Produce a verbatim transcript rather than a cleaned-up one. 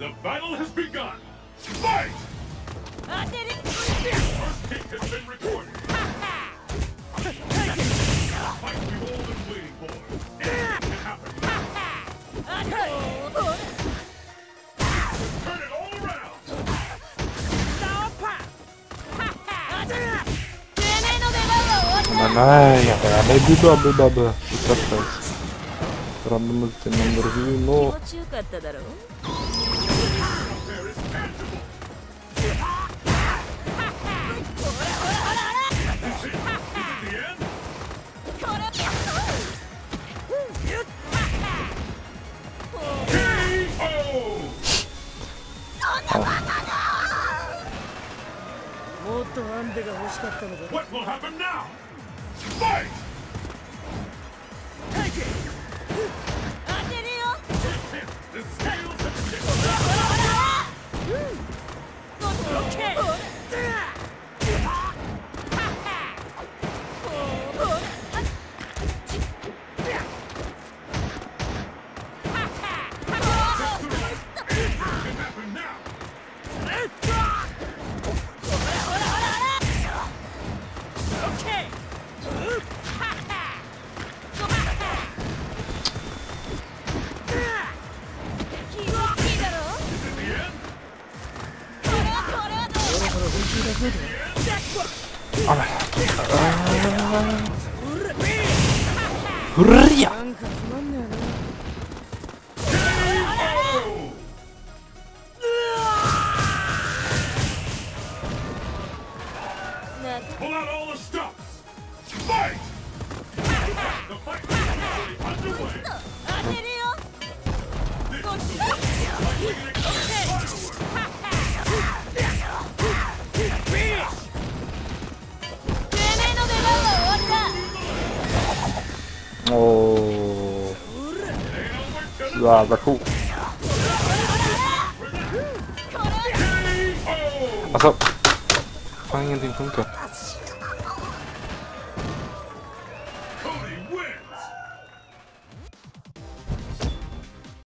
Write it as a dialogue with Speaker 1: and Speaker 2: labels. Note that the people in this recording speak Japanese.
Speaker 1: The battle has begun. Fight! First kick has been recorded. The fight we've all been waiting for. Anything can happen now. Turn it all around.
Speaker 2: まあないやからねブバブバブよかったですランドムってナンバービューの
Speaker 1: What will happen now? Fight! Take it! The scales have tipped. Okay!
Speaker 2: あらうるりや
Speaker 1: Pull out all the stops! Fight! The fight is underway! This is the one fighting against fireworks!
Speaker 2: おーうわーザクあそうファンエンディング